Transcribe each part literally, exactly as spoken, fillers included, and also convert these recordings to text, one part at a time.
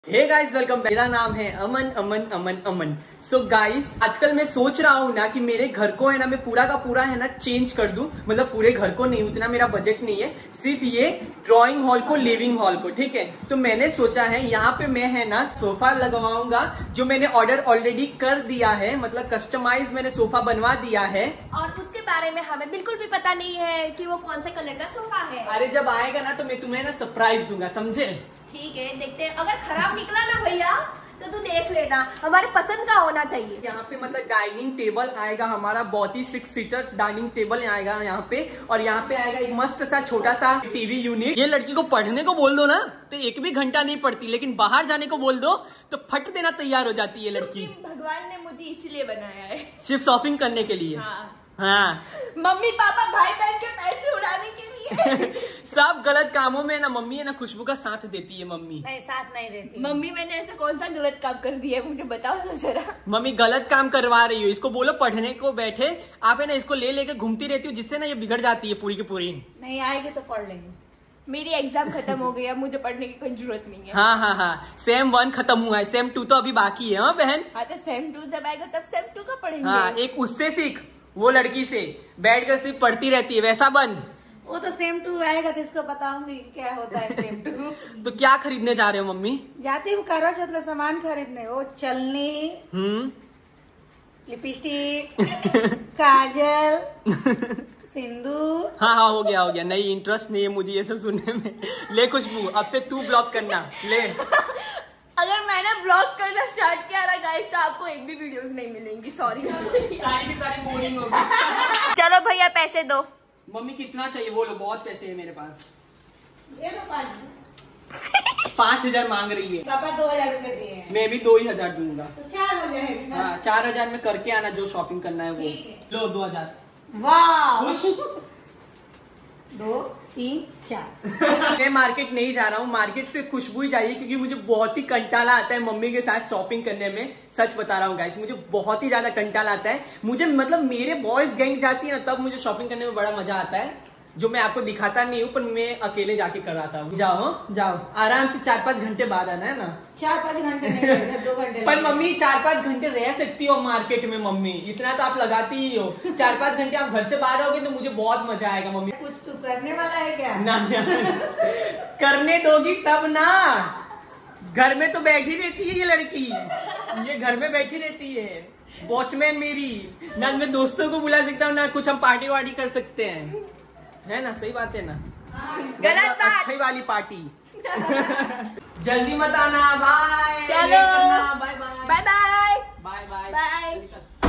Hey guys welcome. मेरा नाम है अमन अमन अमन अमन। सो so गाइस आजकल मैं सोच रहा हूँ ना कि मेरे घर को है ना मैं पूरा का पूरा है ना चेंज कर दूं। मतलब पूरे घर को नहीं, उतना मेरा बजट नहीं है, सिर्फ ये ड्राइंग हॉल को, लिविंग हॉल को, ठीक है। तो मैंने सोचा है यहाँ पे मैं है ना सोफा लगवाऊंगा, जो मैंने ऑर्डर ऑलरेडी कर दिया है, मतलब कस्टमाइज मैंने सोफा बनवा दिया है। और उसके बारे में हमें बिल्कुल भी पता नहीं है कि वो कौन से कलर का सोफा है। अरे जब आएगा ना तो मैं तुम्हें ना सरप्राइज दूंगा, समझे? ठीक है, देखते हैं। अगर खराब निकला ना भैया तो तू देख लेना, हमारे पसंद का होना चाहिए। यहाँ पे मतलब डाइनिंग टेबल आएगा हमारा, बहुत ही सिक्स सीटर डाइनिंग टेबल आएगा यहाँ पे। और यहाँ पे आएगा एक मस्त सा छोटा सा टीवी यूनिट। ये लड़की को पढ़ने को बोल दो ना तो एक भी घंटा नहीं पढ़ती, लेकिन बाहर जाने को बोल दो तो फट देना तैयार हो जाती है लड़की। भगवान ने मुझे इसीलिए बनाया है, सिर्फ शॉपिंग करने के लिए। हाँ। हाँ। मम्मी पापा भाई बहन के पैसे उड़ाने के लिए। सब गलत कामों में ना मम्मी है ना खुशबू का साथ देती है। मम्मी नहीं, साथ नहीं देती। मम्मी मैंने ऐसा कौन सा गलत काम कर दिया है, मुझे बताओ तो जरा। मम्मी गलत काम करवा रही हो, इसको बोलो पढ़ने को बैठे। आप है ना इसको ले लेके घूमती रहती हो, जिससे ना ये बिगड़ जाती है पूरी की पूरी। नहीं आएगी तो पढ़ लेंगे। मेरी एग्जाम खत्म हो गई, अब मुझे पढ़ने की कोई जरूरत नहीं है। हाँ हाँ हाँ, सेम वन खत्म हुआ है, सेम टू तो अभी बाकी है। हाँ बहन। हाँ तो सेम टू जब आएगा तब सेम टू का पढ़ेंगे। हाँ, एक उससे सीख, वो लड़की से बैठ कर सिर्फ पढ़ती रहती है, वैसा बन। वो तो सेम टू आएगा तो इसको बताऊंगी क्या होता है सेम टू। तो क्या खरीदने जा रहे हो मम्मी? जाती हूँ करवा चौथ का सामान खरीदने। वो चलनी, हम्म, लिपस्टिक, काजल, सिंदूर। हाँ हाँ, हो गया हो गया। नहीं, इंटरेस्ट नहीं है मुझे ये सब सुनने में। ले खुशबू, अब से तू ब्लॉक करना। ले। अगर मैंने ब्लॉग करना स्टार्ट किया ना गाइस तो आपको एक भी वीडियोस नहीं मिलेंगी, सॉरी। सारी की सारी बोरिंग होगी। चलो भैया पैसे दो। मम्मी कितना चाहिए बोलो, बहुत पैसे है मेरे पास। ये तो पाँच पाँच हजार मांग रही है। पापा दो हजार रूपए दिए हैं। मैं भी दो ही हजार दूंगा। तो चार हो जाएगी ना? हाँ, चार हजार में करके आना, जो शॉपिंग करना है वो। ठीक है। लो दो हजार। वाह, खुश? दो तीन चार। मैं मार्केट नहीं जा रहा हूँ, मार्केट से खुशबू ही जाइए, क्योंकि मुझे बहुत ही कंटाला आता है मम्मी के साथ शॉपिंग करने में। सच बता रहा हूँ गाइस, मुझे बहुत ही ज्यादा कंटाला आता है। मुझे मतलब मेरे बॉयज गैंग जाती है ना, तब मुझे शॉपिंग करने में बड़ा मजा आता है, जो मैं आपको दिखाता नहीं हूँ, पर मैं अकेले जाके कराता हूँ। जाओ जाओ, आराम से चार पाँच घंटे बाद आना है ना। चार पाँच घंटे नहीं लगेगा, दो घंटे पर मम्मी चार पाँच घंटे रह सकती हो मार्केट में मम्मी, इतना तो आप लगाती ही हो। चार पाँच घंटे आप घर से बाहर रहोगे तो मुझे बहुत मजा आएगा मम्मी। कुछ तू करने वाला है क्या? ना, ना करने दोगी तब ना। घर में तो बैठी रहती है ये लड़की, ये घर में बैठी रहती है, वॉचमैन मेरी। ना मैं दोस्तों को बुला सकता हूँ, ना कुछ हम पार्टी वार्टी कर सकते हैं, है ना? सही बात है ना? गलत बात। अच्छी वाली पार्टी। जल्दी मत आना, बाय। चलो, bye bye bye bye bye bye bye.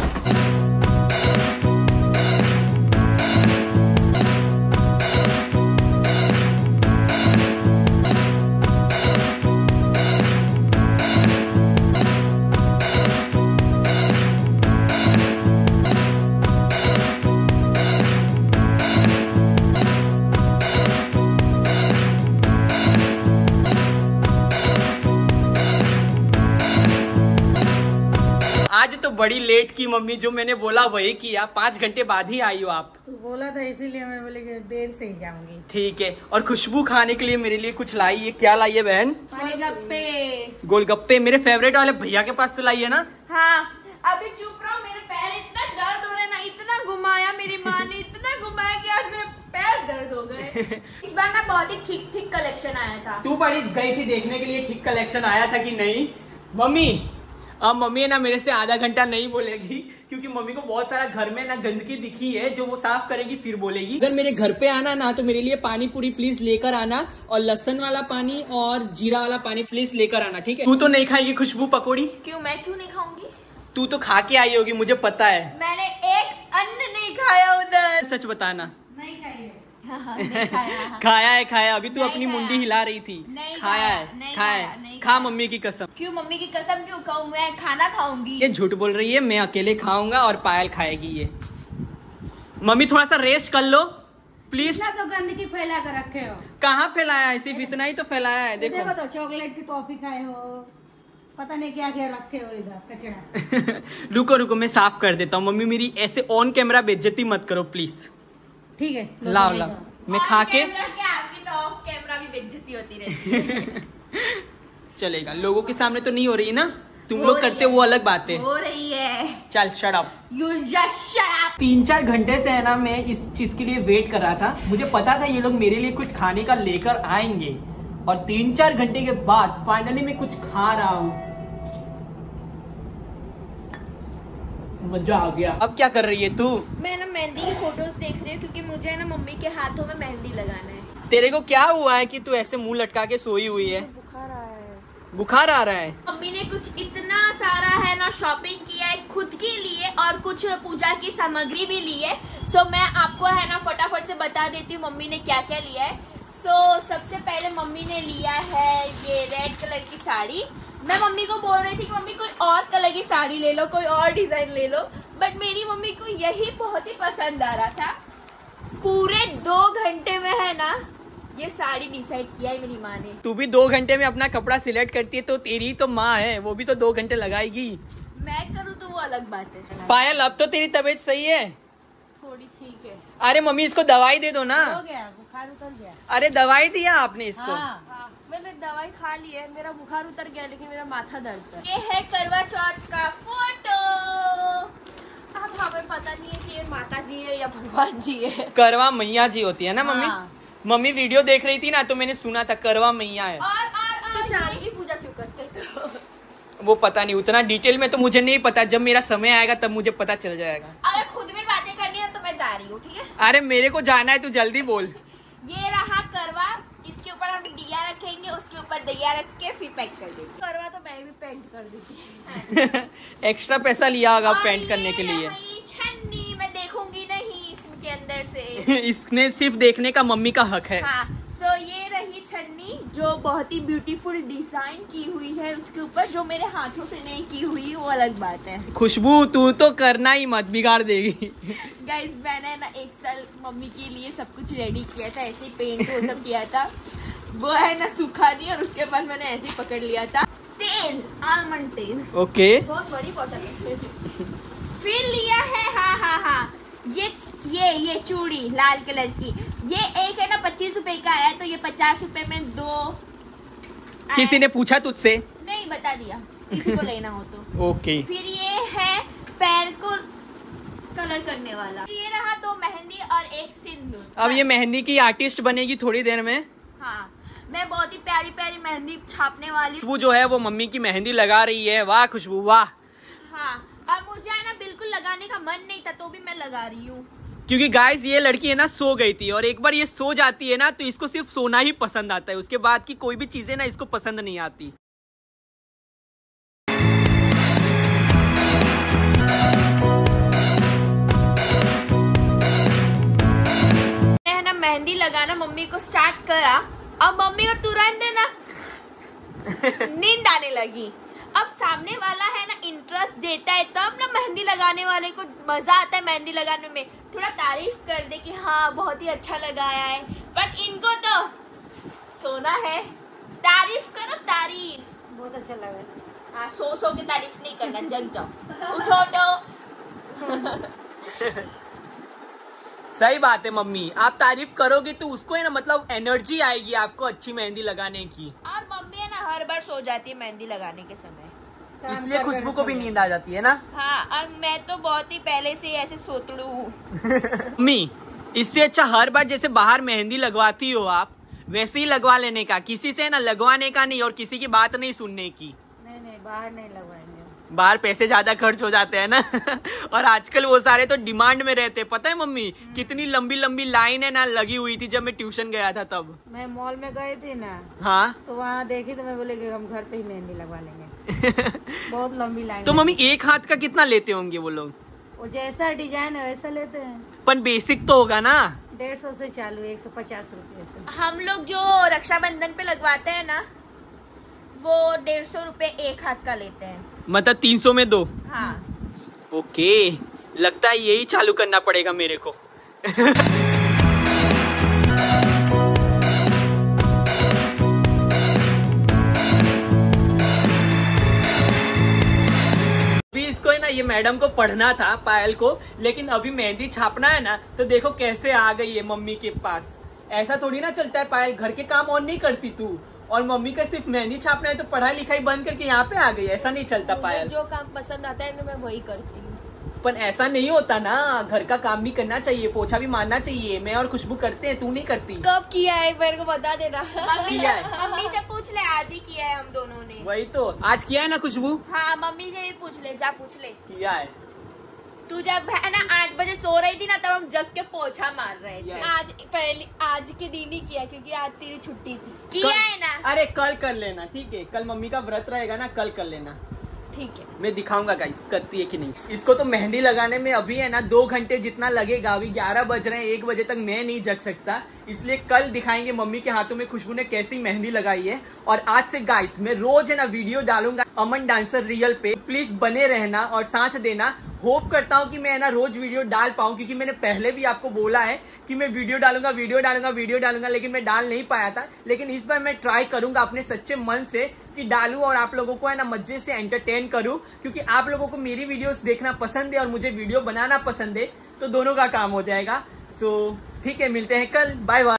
आज तो बड़ी लेट की मम्मी, जो मैंने बोला वही किया। पाँच घंटे बाद ही आई हो आप। तू बोला था इसीलिए मैं बोली कि देर से ही जाऊंगी। ठीक है। और खुशबू खाने के लिए मेरे लिए कुछ लाई है। क्या लाई है बहन? गोलगप्पे। गोलगप्पे मेरे फेवरेट वाले भैया के पास से लाई है ना? हाँ, अभी चुप रहो, मेरे पैर इतना दर्द हो रहा है ना, इतना घुमाया मेरी माँ ने, इतना घुमाया कि आज मेरे पैर दर्द हो गए। इस बार ना बहुत ही ठीक ठीक कलेक्शन आया था। तू बड़ी गई थी देखने के लिए ठीक कलेक्शन आया था कि नहीं? मम्मी अब मम्मी है ना मेरे से आधा घंटा नहीं बोलेगी, क्योंकि मम्मी को बहुत सारा घर में ना गंदगी दिखी है, जो वो साफ करेगी फिर बोलेगी। अगर मेरे घर पे आना ना तो मेरे लिए पानी पूरी प्लीज लेकर आना, और लहसुन वाला पानी और जीरा वाला पानी प्लीज लेकर आना, ठीक है? तू तो नहीं खाएगी खुशबू पकौड़ी? क्यों, मैं क्यों नहीं खाऊंगी? तू तो खा के आई होगी, मुझे पता है। मैंने एक अन्न नहीं खाया उधर। सच बताना। नहीं खाई है। हाँ, नहीं खाया, हाँ। खाया है, खाया। अभी तू नहीं अपनी खाया। मुंडी हिला रही थी। नहीं खाया खाया, है, नहीं खाया खाया, है। नहीं खा खाया। मम्मी की कसम। क्यों मम्मी की कसम क्यों खाऊं? मैं खाना खाऊंगी। ये झूठ बोल रही है, मैं अकेले खाऊंगा और पायल खाएगी ये। मम्मी थोड़ा सा रेस्ट कर लो प्लीज। इतना तो गंदगी फैला कर रखे हो। कहाँ फैलाया है? सिर्फ इतना ही तो फैलाया है, देखो। देखो तो चॉकलेट की टॉफी खाए हो, पता नहीं क्या क्या रखे हो इधर कचरा। रुको रुको, मैं साफ कर देता हूँ। मम्मी मेरी ऐसे ऑन कैमरा बेइज्जती मत करो प्लीज। ठीक है, लाओ लाओ, मैं खा के। ऑन कैमरा क्या, आपकी तो ऑफ कैमरा भी बेइज्जती होती रहती है। चलेगा, लोगों के सामने तो नहीं हो रही ना, तुम लोग करते वो अलग बात है। हो रही है। चल shut up. You just shut up। तीन चार घंटे से है ना मैं इस चीज के लिए वेट कर रहा था। मुझे पता था ये लोग मेरे लिए कुछ खाने का लेकर आएंगे और तीन चार घंटे के बाद फाइनली मैं कुछ खा रहा हूँ। मजा आ गया। अब क्या कर रही है तू? मैं ना मेहंदी की फोटोज देख रही हूँ क्योंकि मुझे ना मम्मी के हाथों में मेहंदी लगाना है। तेरे को क्या हुआ है कि तू ऐसे मुंह लटका के सोई हुई है? बुखार आया है। बुखार आ रहा है? मम्मी ने कुछ इतना सारा है ना शॉपिंग किया है खुद के लिए और कुछ पूजा की सामग्री भी ली है। सो मैं आपको है ना फटाफट से बता देती हूँ मम्मी ने क्या क्या लिया है। सो सबसे पहले मम्मी ने लिया है ये रेड कलर की साड़ी। मैं मम्मी को बोल रही थी कि मम्मी कोई और कलर की साड़ी ले लो, कोई और डिजाइन ले लो, बट मेरी मम्मी को यही बहुत ही पसंद आ रहा था। पूरे दो घंटे में है ना ये साड़ी डिसाइड किया है मेरी माँ ने। तू भी दो घंटे में अपना कपड़ा सिलेक्ट करती है तो तेरी तो माँ है, वो भी तो दो घंटे लगाएगी। मैं करूँ तो वो अलग बात है। पायल अब तो तेरी तबीयत सही है? थोड़ी ठीक है। अरे मम्मी इसको दवाई दे दो ना। हो गया, बुखार उतर गया। अरे दवाई दिया आपने इसको? हाँ। हाँ, मैंने दवाई खा ली है, मेरा बुखार उतर गया लेकिन मेरा माथा दर्द है। ये है करवा चौथ का फोटो। अब हमें पता नहीं है कि ये माता जी है या भगवान जी है। करवा मैया जी होती है ना मम्मी? हाँ। मम्मी वीडियो देख रही थी ना तो मैंने सुना था करवा मैया है। और और और चांद की पूजा क्यों करते हो? वो पता नहीं, उतना डिटेल में तो मुझे नहीं पता, जब मेरा समय आएगा तब मुझे पता चल जाएगा। अगर खुद में बातें करनी है तो मैं जा रही हूँ, ठीक है? अरे मेरे को जाना है, तू जल्दी बोल। ये रहा करवा, इसके ऊपर हम दिया रखेंगे, उसके ऊपर दिया रख के फिर पैक कर देंगे। करवा तो मैं भी पेंट कर देती। एक्स्ट्रा पैसा लिया होगा और पेंट करने ये के लिए। रही छन्नी, मैं देखूंगी नहीं इसके अंदर से। इसने सिर्फ देखने का मम्मी का हक है। हाँ, सो ये रही छन्नी जो बहुत ही ब्यूटीफुल डिजाइन की हुई है उसके ऊपर, जो मेरे हाथों से नहीं की हुई वो अलग बात है। खुशबू तू तो करना ही मत, बिगाड़ देगी। गाइस मैंने ना एक साल मम्मी के लिए सब कुछ रेडी किया था, ऐसे ही पेंट वो सब किया था, वो है ना सूखा नहीं और उसके बाद मैंने ऐसे ही पकड़ लिया था। तेल, आलमंड तेल। ओके। बहुत बड़ी बोतल है। फिर लिया है हाँ हाँ हाँ ये ये ये चूड़ी लाल कलर की, ये एक है ना पच्चीस रुपए का है तो ये पचास रुपए में दो। किसी ने पूछा तुझसे? नहीं, बता दिया किसी को लेना हो तो। ओके। फिर ये है पैर को कलर करने वाला। ये रहा दो मेहंदी और एक सिंदूर। अब ये मेहंदी की आर्टिस्ट बनेगी थोड़ी देर में। हाँ, मैं बहुत ही प्यारी प्यारी मेहंदी छापने वाली हूँ। खुशबू जो है वो मम्मी की मेहंदी लगा रही है। वाह खुशबू वाह। हाँ, और मुझे है ना बिल्कुल लगाने का मन नहीं था तो भी मैं लगा रही हूँ। क्योंकि गाइस ये लड़की है ना सो गई थी और एक बार ये सो जाती है ना तो इसको सिर्फ सोना ही पसंद आता है, उसके बाद की कोई भी चीजें ना इसको पसंद नहीं आती। है ना मेहंदी लगाना मम्मी को स्टार्ट करा, अब मम्मी को तुरंत है ना नींद आने लगी। अब सामने वाला है ना इंटरेस्ट देता है तब ना मेहंदी लगाने वाले को मजा आता है मेहंदी लगाने में, थोड़ा तारीफ कर दे कि हाँ बहुत ही अच्छा लगाया है। बट इनको तो सोना है, तारीफ करो तारीफ। बहुत अच्छा लगा। हाँ, सो सो की तारीफ नहीं करना, जग जाओ, उठो तो। सही बात है मम्मी, आप तारीफ करोगे तो उसको है ना मतलब एनर्जी आएगी आपको अच्छी मेहंदी लगाने की। और मम्मी है ना हर बार सो जाती है मेहंदी लगाने के समय, इसलिए खुशबू को भी नींद आ जाती है ना। हाँ, और मैं तो बहुत ही पहले से ऐसे सोतड़ू हूँ। मम्मी इससे अच्छा हर बार जैसे बाहर मेहंदी लगवाती हो आप वैसे ही लगवा लेने का, किसी से ना लगवाने का नहीं और किसी की बात नहीं सुनने की। नहीं नहीं, बाहर नहीं लगवाएंगे, बाहर पैसे ज्यादा खर्च हो जाते हैं ना। और आजकल वो सारे तो डिमांड में रहते हैं, पता है मम्मी कितनी लंबी लंबी लाइन है ना लगी हुई थी जब मैं ट्यूशन गया था तब। मैं मॉल में गई थी ना, हाँ तो वहाँ देखी तो मैं बोले कि हम घर पे ही मेहंदी लगवा लेंगे। बहुत लंबी लाइन। तो मम्मी एक हाथ का कितना लेते होंगे वो लोग? वो जैसा डिजाइन है वैसा लेते हैं। पर बेसिक तो होगा ना। डेढ़ सौ से चालू, एक सौ पचास रुपये से। हम लोग जो रक्षाबंधन पे लगवाते हैं ना वो डेढ़ सौ रुपए एक हाथ का लेते हैं। मतलब तीन सौ में दो। हाँ। ओके, लगता है यही चालू करना पड़ेगा मेरे को। अभी इसको है ना ये मैडम को पढ़ना था पायल को, लेकिन अभी मेहंदी छापना है ना तो देखो कैसे आ गई है मम्मी के पास। ऐसा थोड़ी ना चलता है पायल, घर के काम और नहीं करती तू और मम्मी का सिर्फ मेहंदी छापना है तो पढ़ाई लिखाई बंद करके यहाँ पे आ गई, ऐसा नहीं चलता पायल। जो काम पसंद आता है मैं वही करती हूँ। पर ऐसा नहीं होता ना, घर का काम भी करना चाहिए, पोछा भी मारना चाहिए। मैं और खुशबू करते हैं, तू नहीं करती। कब किया है मेरे को बता देना। मम्मी किया से है। मम्मी से पूछ ले, आज ही किया है हम दोनों ने। वही तो आज किया है ना खुशबू? हाँ मम्मी से भी पूछ ले, जा पूछ ले। किया है। तू जब है ना आठ बजे सो रही थी ना, तब हम जग के पोछा मार रहे थे। Yes. आज पहले आज के दिन ही किया क्योंकि आज तेरी छुट्टी थी। किया है ना? अरे कल कर लेना, ठीक है? कल मम्मी का व्रत रहेगा ना, कल कर लेना। ठीक है, मैं दिखाऊंगा गाइस करती है कि नहीं। इसको तो मेहंदी लगाने में अभी है ना दो घंटे जितना लगेगा। अभी ग्यारह बज रहे हैं, एक बजे तक मैं नहीं जग सकता, इसलिए कल दिखाएंगे मम्मी के हाथों में खुशबू ने कैसी मेहंदी लगाई है। और आज से गाइस मैं रोज है ना वीडियो डालूंगा अमन डांसर रियल पे, प्लीज बने रहना और साथ देना। होप करता हूँ कि मैं ना रोज वीडियो डाल पाऊँ, क्योंकि मैंने पहले भी आपको बोला है कि मैं वीडियो डालूंगा वीडियो डालूंगा वीडियो डालूंगा, लेकिन मैं डाल नहीं पाया था। लेकिन इस बार मैं ट्राई करूंगा अपने सच्चे मन से कि डालूं और आप लोगों को है ना मजे से एंटरटेन करूं, क्योंकि आप लोगों को मेरी वीडियोस देखना पसंद है और मुझे वीडियो बनाना पसंद है, तो दोनों का काम हो जाएगा। सो ठीक है, मिलते हैं कल, बाय बाय।